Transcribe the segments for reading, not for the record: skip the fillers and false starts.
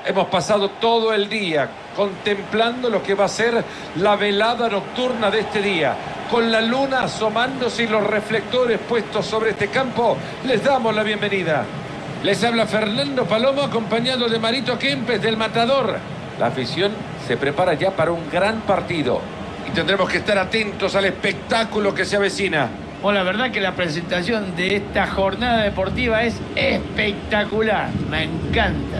Hemos pasado todo el día contemplando lo que va a ser la velada nocturna de este día. Con la luna asomándose y los reflectores puestos sobre este campo, les damos la bienvenida. Les habla Fernando Palomo, acompañado de Marito Kempes del Matador. La afición se prepara ya para un gran partido y tendremos que estar atentos al espectáculo que se avecina. Bueno, la verdad que la presentación de esta jornada deportiva es espectacular. Me encanta.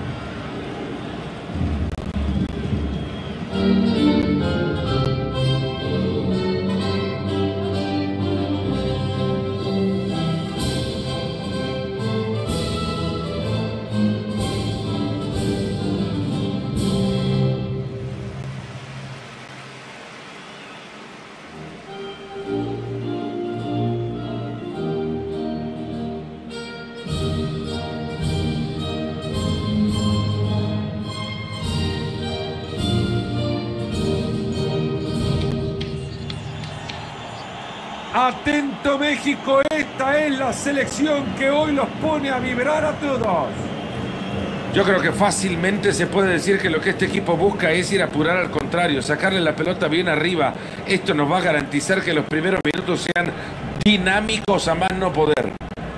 Atento México, esta es la selección que hoy los pone a vibrar a todos. Yo creo que fácilmente se puede decir que lo que este equipo busca es ir a apurar al contrario, sacarle la pelota bien arriba. Esto nos va a garantizar que los primeros minutos sean dinámicos a más no poder.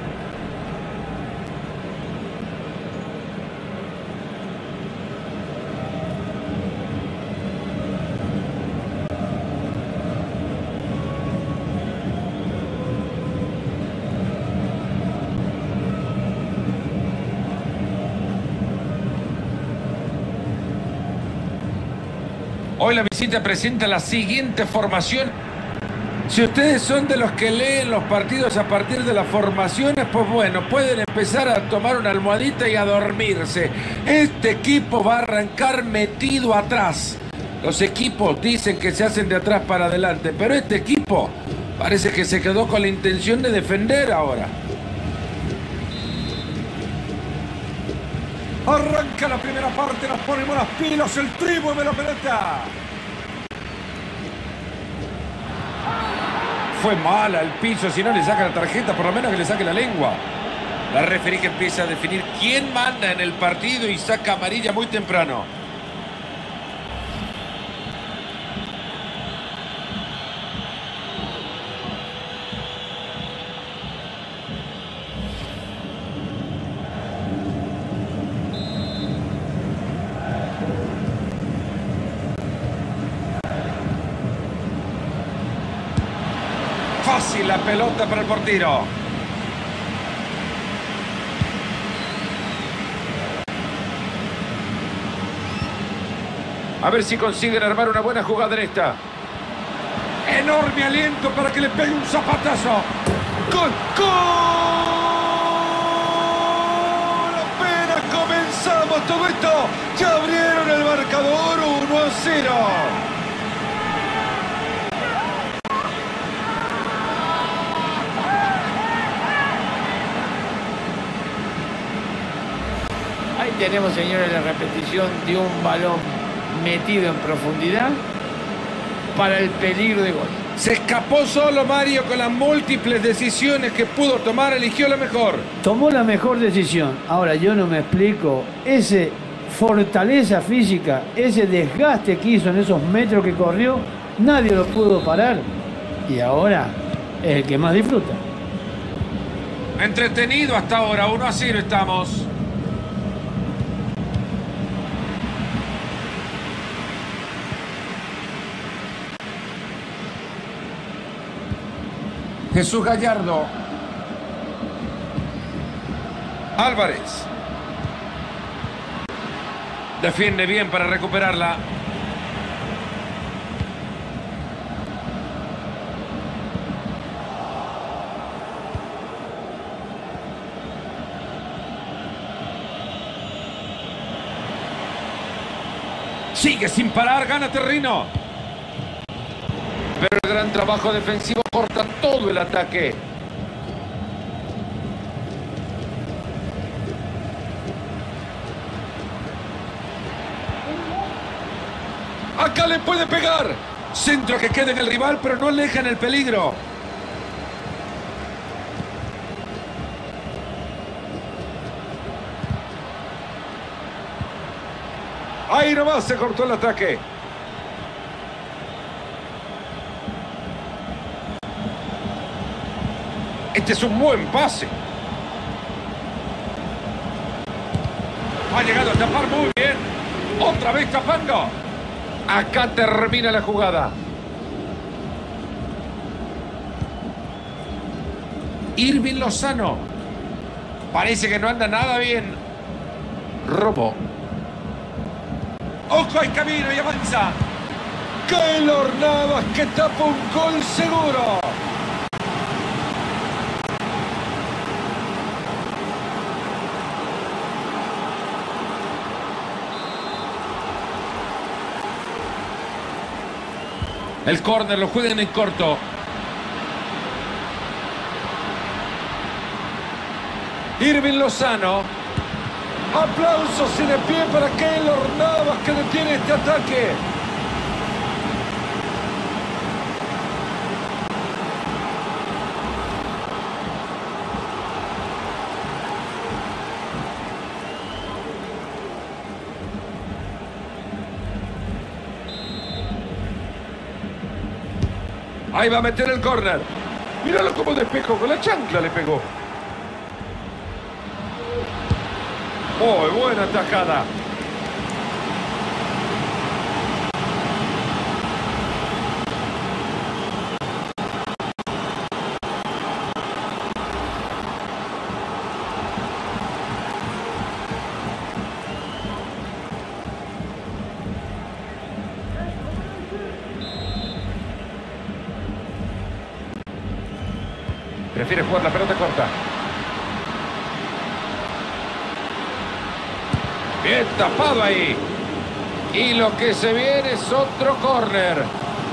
Hoy la visita presenta la siguiente formación. Si ustedes son de los que leen los partidos a partir de las formaciones, pues bueno, pueden empezar a tomar una almohadita y a dormirse. Este equipo va a arrancar metido atrás. Los equipos dicen que se hacen de atrás para adelante, pero este equipo parece que se quedó con la intención de defender ahora. Arranca la primera parte, nos ponemos las pilas, el tribu de la pelota. Fue mala el piso, si no le saca la tarjeta, por lo menos que le saque la lengua. La referí que empieza a definir quién manda en el partido y saca amarilla muy temprano. Fácil la pelota para el portero. A ver si consiguen armar una buena jugada en esta. Enorme aliento para que le pegue un zapatazo. ¡Gol! ¡Gol! Apenas comenzamos todo esto. Ya abrieron el marcador 1-0. Ahí tenemos, señores, la repetición de un balón metido en profundidad para el peligro de gol. Se escapó solo Mario con las múltiples decisiones que pudo tomar, eligió la mejor. Tomó la mejor decisión. Ahora yo no me explico, ese fortaleza física, ese desgaste que hizo en esos metros que corrió, nadie lo pudo parar. Y ahora es el que más disfruta. Entretenido hasta ahora, 1-0 estamos. Jesús Gallardo. Álvarez. Defiende bien para recuperarla. Sigue sin parar, gana terreno. Pero el gran trabajo defensivo corta todo el ataque. Acá le puede pegar. Centro que queda en el rival, pero no aleja en el peligro. Ahí nomás se cortó el ataque. Este es un buen pase. Ha llegado a tapar muy bien. Otra vez tapando. Acá termina la jugada. Irving Lozano. Parece que no anda nada bien. Robo. Ojo al camino y avanza. Keylor Navas que tapa un gol seguro. El córner lo juegan en corto. Irving Lozano. Aplausos y de pie para Keylor Navas que detiene este ataque. Ahí va a meter el córner. Míralo cómo despejó, con la chancla le pegó. Muy buena tajada. Prefiere jugar la pelota corta. Bien tapado ahí. Y lo que se viene es otro córner.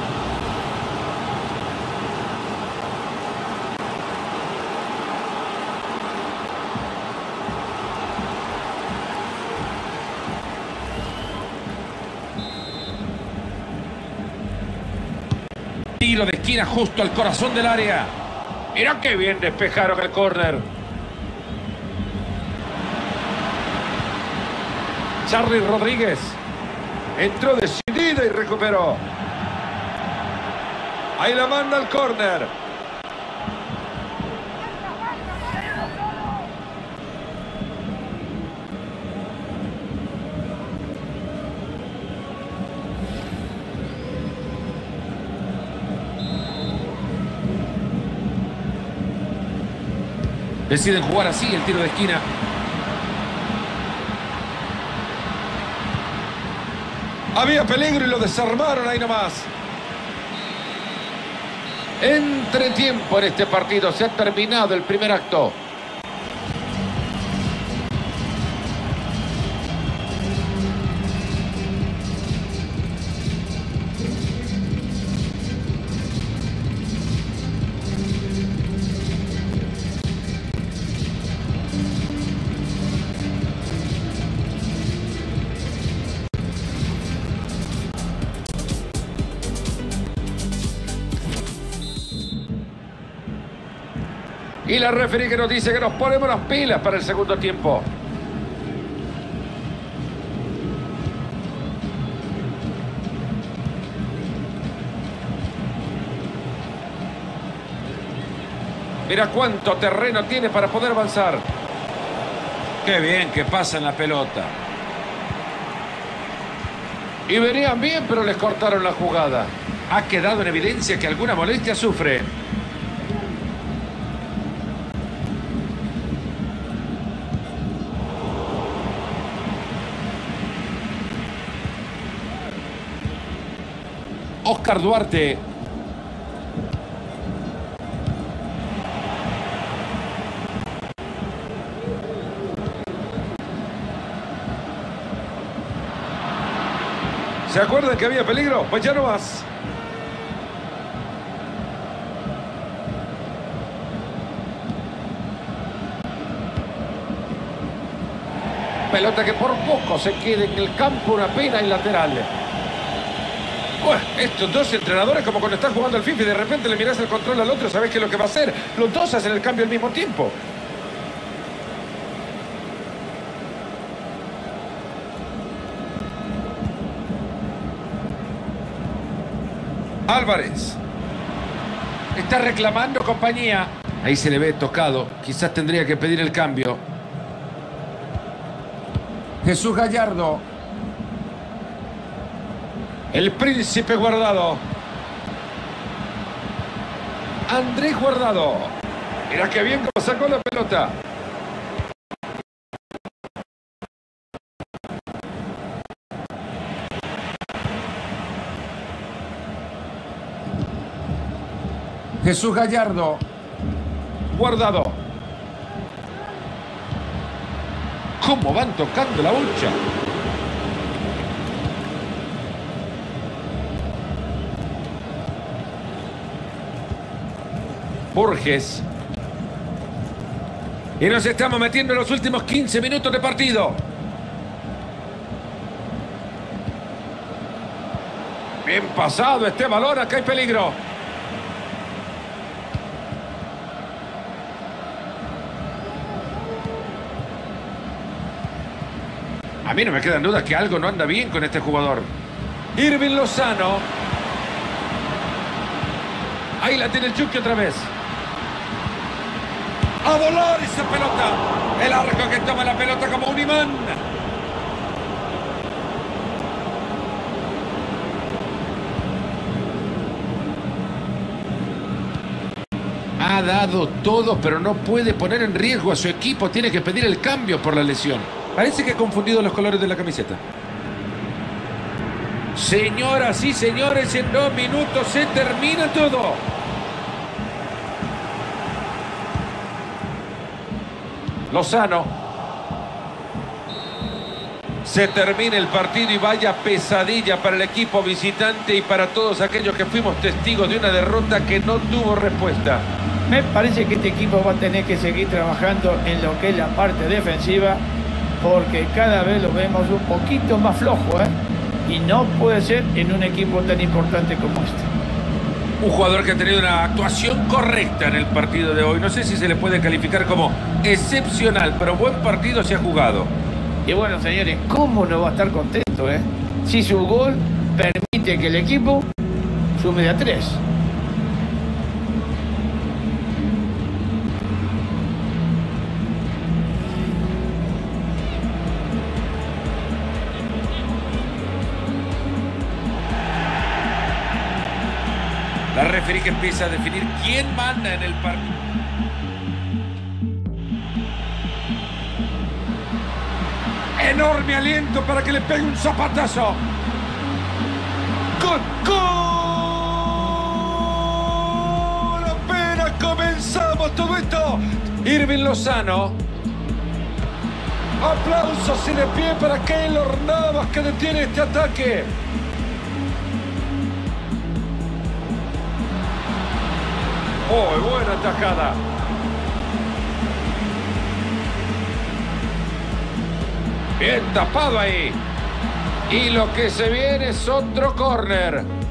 Tiro de esquina justo al corazón del área. Mirá qué bien despejaron el córner. Charly Rodríguez entró decidida y recuperó. Ahí la manda al córner. Deciden jugar así el tiro de esquina. Había peligro y lo desarmaron ahí nomás. Entretiempo en este partido. Se ha terminado el primer acto. Y la referee que nos dice que nos ponemos las pilas para el segundo tiempo. Mira cuánto terreno tiene para poder avanzar. Qué bien que pasa en la pelota. Y venían bien, pero les cortaron la jugada. Ha quedado en evidencia que alguna molestia sufre. Oscar Duarte. ¿Se acuerdan que había peligro? Pues ya no más. Pelota que por poco se quede en el campo, una pena en lateral. Bueno, estos dos entrenadores como cuando estás jugando al FIFA y de repente le miras el control al otro, sabes qué es lo que va a hacer. Los dos hacen el cambio al mismo tiempo. Álvarez. Está reclamando compañía. Ahí se le ve tocado. Quizás tendría que pedir el cambio. Jesús Gallardo. El Príncipe Guardado. Andrés Guardado. Mira qué bien cómo sacó la pelota. Jesús Gallardo. Guardado. ¿Cómo van tocando la bocha? Borges. Y nos estamos metiendo en los últimos 15 minutos de partido. Bien pasado este balón, acá hay peligro. A mí no me quedan dudas que algo no anda bien con este jugador. Irving Lozano. Ahí la tiene el Chucky otra vez. A volar esa pelota. El arco que toma la pelota como un imán. Ha dado todo, pero no puede poner en riesgo a su equipo. Tiene que pedir el cambio por la lesión. Parece que ha confundido los colores de la camiseta. Señoras y señores, en 2 minutos se termina todo. Lozano. Se termina el partido y vaya pesadilla para el equipo visitante y para todos aquellos que fuimos testigos de una derrota que no tuvo respuesta. Me parece que este equipo va a tener que seguir trabajando en lo que es la parte defensiva, porque cada vez lo vemos un poquito más flojo, ¿eh? Y no puede ser en un equipo tan importante como este. Un jugador que ha tenido una actuación correcta en el partido de hoy. No sé si se le puede calificar como excepcional, pero buen partido se ha jugado. Y bueno, señores, ¿cómo no va a estar contento, si su gol permite que el equipo sume de a 3? La referí que empieza a definir quién manda en el partido. Enorme aliento para que le pegue un zapatazo. ¡Gol! ¡Gol! Apenas comenzamos todo esto. Irving Lozano. Aplausos y de pie para Keylor Navas, que detiene este ataque. ¡Oh, buena tajada! Bien tapado ahí. Y lo que se viene es otro córner.